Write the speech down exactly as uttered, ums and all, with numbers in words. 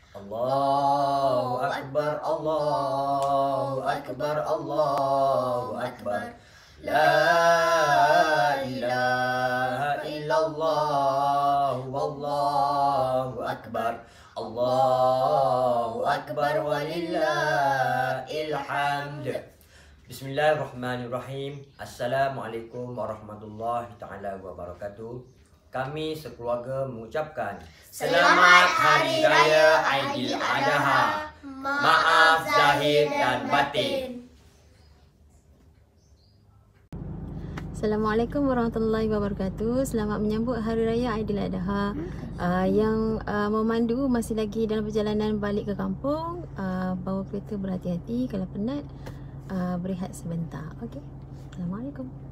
Allahu Akbar, Allahu Akbar, Allahu Akbar. La ilaha illallah, wallahu akbar. Allahu Akbar walillahil hamd. Bismillahirrahmanirrahim. Assalamualaikum warahmatullahi taala wabarakatuh. Kami sekeluarga mengucapkan Selamat Hari Raya Aidiladha. Maaf zahir dan batin. Assalamualaikum warahmatullahi wabarakatuh. Selamat menyambut Hari Raya Aidiladha. Uh, yang uh, memandu masih lagi dalam perjalanan balik ke kampung. Uh, bawa kereta berhati-hati. Kalau penat, uh, berehat sebentar. Okey. Assalamualaikum.